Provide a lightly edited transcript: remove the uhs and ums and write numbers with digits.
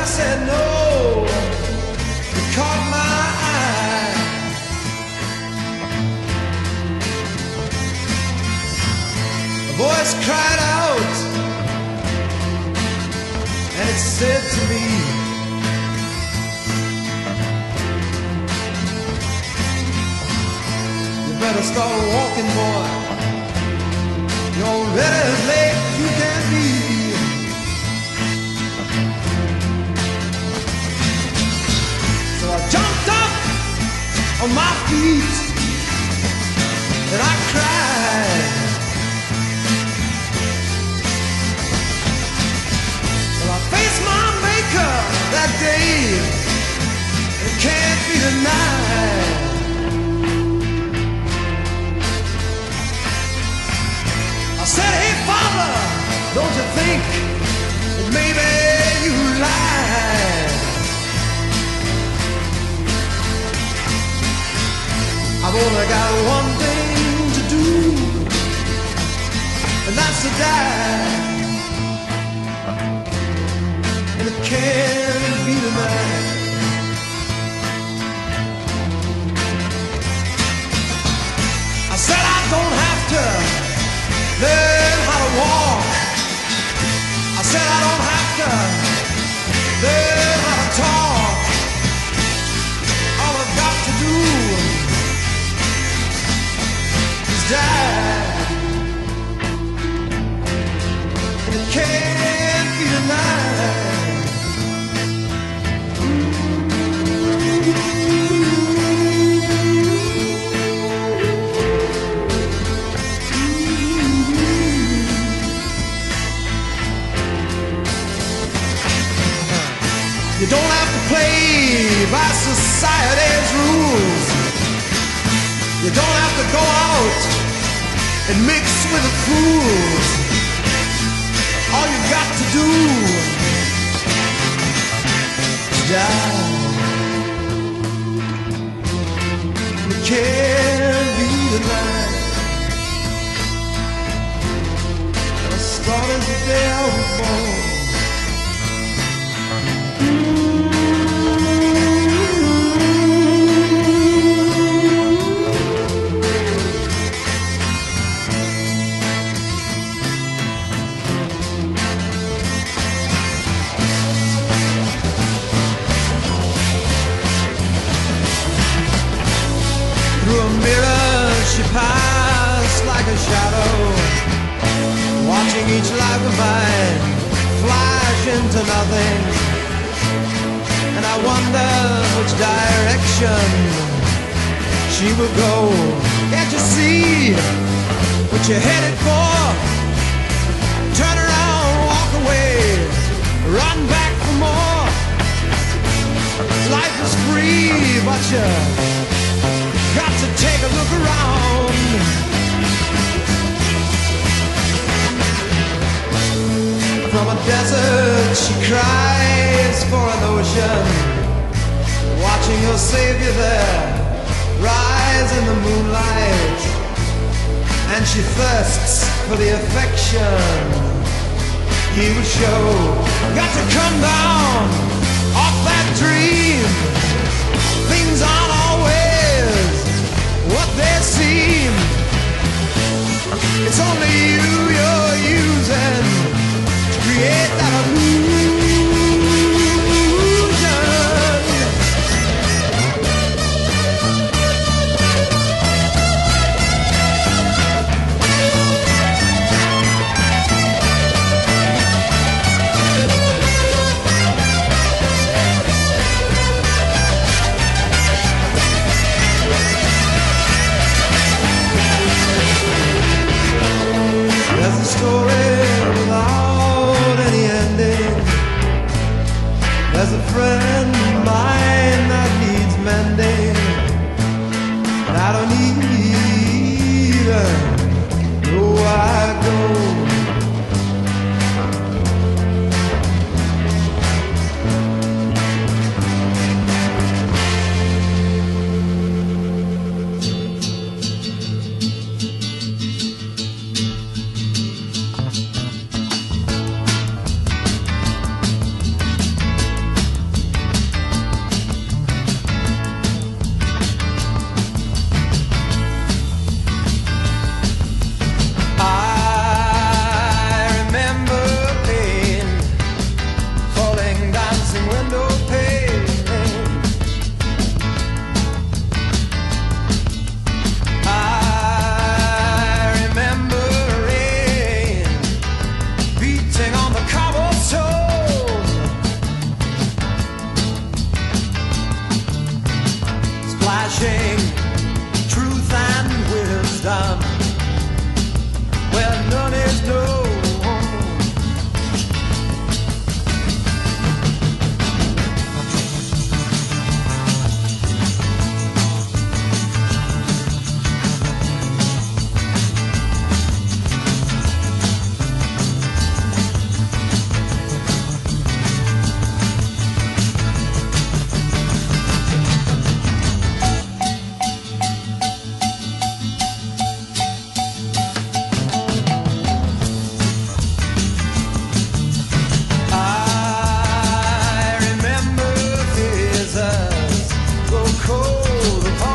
I said no. It caught my eye. A voice cried out, and it said to me, you better start walking, boy. You're already as late as you can be. So I jumped up on my feet and I cried. Well, I faced my maker that day. It can't be denied. I said, hey, Father, don't you think that maybe you lied? I've only got one thing to do, and that's to die. And it can't be denied. I said I don't have to learn how to walk. I said I don't have to learn how to talk. All I've got to do is die. And it can't be denied. You don't have to play by society's rules. You don't have to go out and mix with the fools. All you got to do is die. You can't be denied. I started the day I was born. She passed like a shadow, watching each life of mine flash into nothing. And I wonder which direction she will go. Can't you see what you're headed for? Turn around, walk away, run back for more. Life is free, but you got to take a look around. From a desert she cries for an ocean, watching her savior there rise in the moonlight. And she thirsts for the affection he would show. Got to come down off that dream. Things aren't always what they seem. It's only you you're using to create that illusion. flashing truth and wisdom where none is known. Cold